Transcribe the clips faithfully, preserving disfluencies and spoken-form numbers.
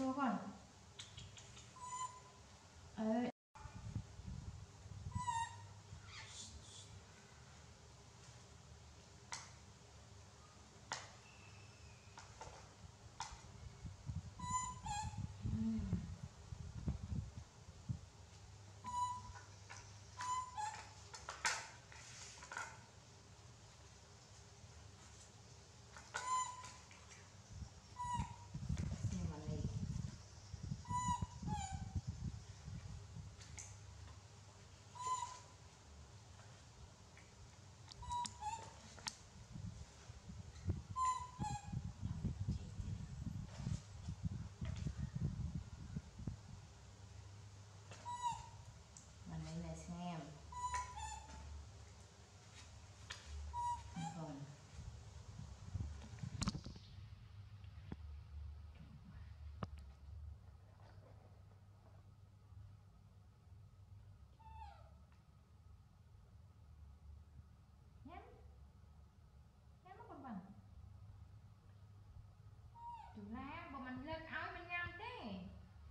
cho con. Ấy. Xem còn nhém nhém nó còn bằng chủ lá bộ mình lên áo mình nhâm thế.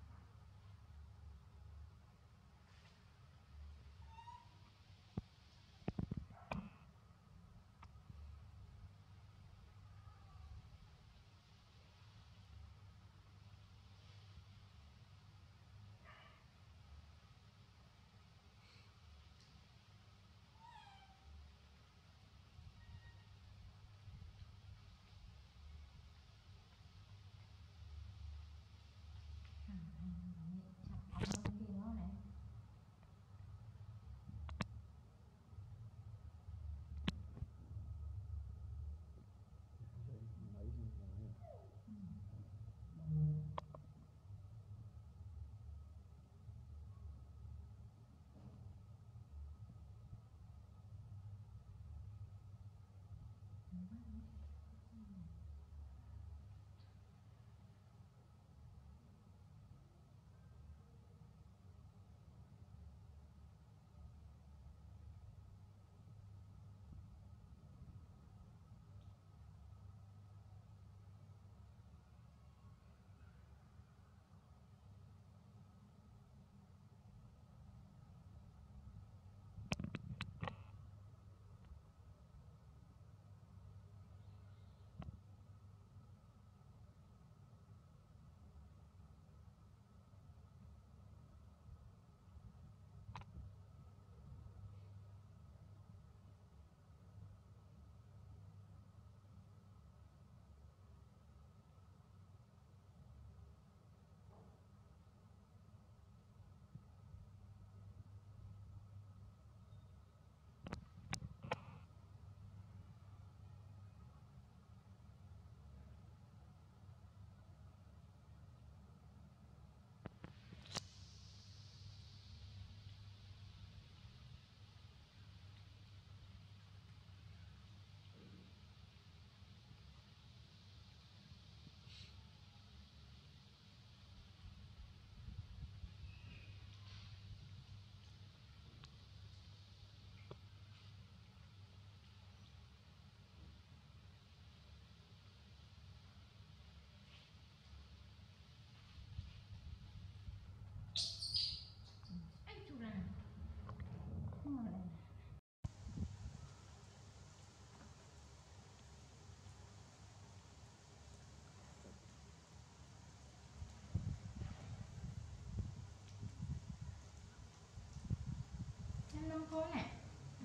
Em nông thôn này. Ừ.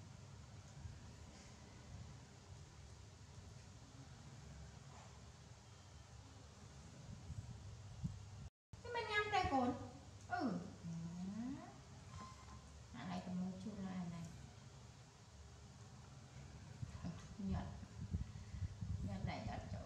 Thế mà nhâm tay cồn. Ừ. Hạ lại cái môi chua lại này. Nhật. Nhật lại nhật chỗ.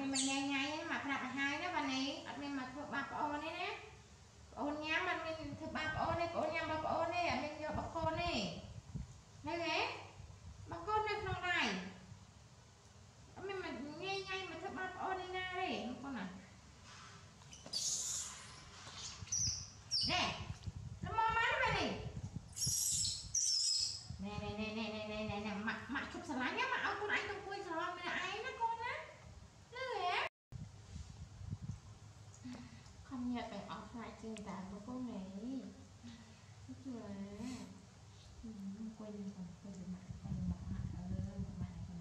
mình mà nhai nhai mà phải đặt hai đó bà này ở mình mà thuộc bà cô này nè ôn nhám mình mình thuộc bà cô này ôn nhám bà cô này mình vô bà cô này nghe ghé bà cô này không này mình mà nhai nhai mà thuộc bà cô này nè đi con này nè nó mò má nó này nè nè nè nè nè nè nè nè mặt mặt chụp sờ lái nhá mà ông con anh trong quê sờ lái là ai nó con á nó ghé không nhớ phải offline trên tảng của cô này rất là ừ, quên rồi quên rồi mặt quên rồi mặt mặt ở mặt mặt này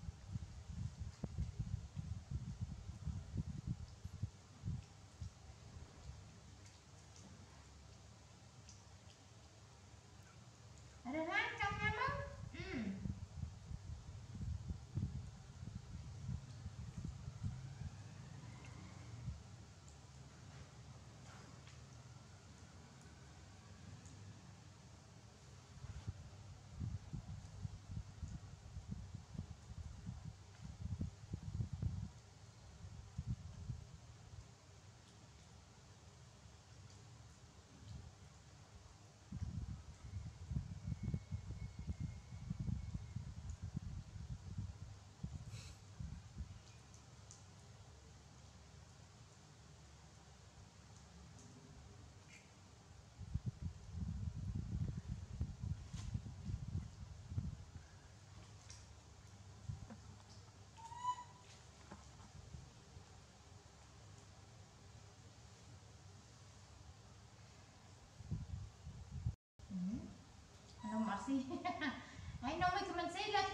ở đây ra trong nha mất ừ nó mà xí hãy nói với mình xí là